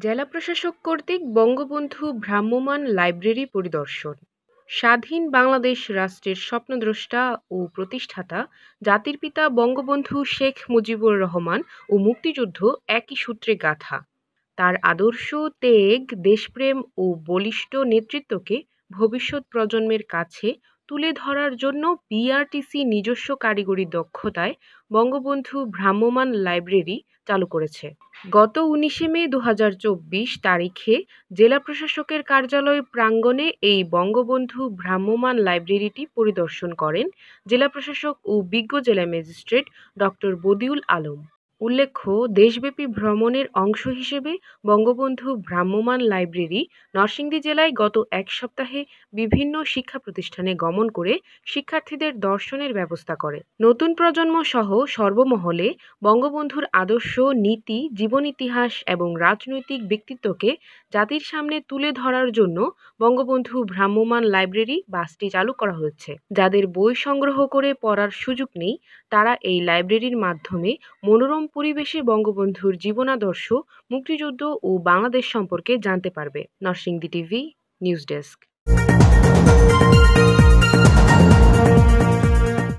জেলা প্রশাসক কর্তৃক বঙ্গবন্ধু ভ্রাম্যমাণ লাইব্রেরি পরিদর্শন। স্বাধীন বাংলাদেশ রাষ্ট্রের স্বপ্নদ্রষ্টা ও প্রতিষ্ঠাতা জাতির পিতা বঙ্গবন্ধু শেখ মুজিবুর রহমান ও মুক্তিযুদ্ধ একই সূত্রে গাঁথা। তার আদর্শ, ত্যাগ, দেশপ্রেম ও বলিষ্ঠ নেতৃত্বকে ভবিষ্যৎ প্রজন্মের কাছে তুলে ধরার জন্য বিআরটিসি নিজস্ব কারিগরি দক্ষতায় বঙ্গবন্ধু ভ্রাম্যমাণ লাইব্রেরি চালু করেছে। গত ১৯ মে ২০২৪ তারিখে জেলা প্রশাসকের কার্যালয় প্রাঙ্গণে এই বঙ্গবন্ধু ভ্রাম্যমাণ লাইব্রেরিটি পরিদর্শন করেন জেলা প্রশাসক ও বিজ্ঞ জেলা ম্যাজিস্ট্রেট ডক্টর বদিউল আলম। উল্লেখ্য, দেশব্যাপী ভ্রমণের অংশ হিসেবে বঙ্গবন্ধু ভ্রাম্যমাণ লাইব্রেরি নরসিংদী জেলায় গত এক সপ্তাহে বিভিন্ন শিক্ষা প্রতিষ্ঠানে গমন করে শিক্ষার্থীদের দর্শনের ব্যবস্থা করে। নতুন প্রজন্ম সহ সর্বমহলে বঙ্গবন্ধুর আদর্শ, নীতি, জীবন ইতিহাস এবং রাজনৈতিক ব্যক্তিত্বকে জাতির সামনে তুলে ধরার জন্য বঙ্গবন্ধু ভ্রাম্যমাণ লাইব্রেরি বাসটি চালু করা হয়েছে। যাদের বই সংগ্রহ করে পড়ার সুযোগ নেই, তারা এই লাইব্রেরির মাধ্যমে মনোরম পরিবেশে বঙ্গবন্ধুর জীবনাদর্শ, মুক্তিযুদ্ধ ও বাংলাদেশ সম্পর্কে জানতে পারবে। Narsingdi TV news desk.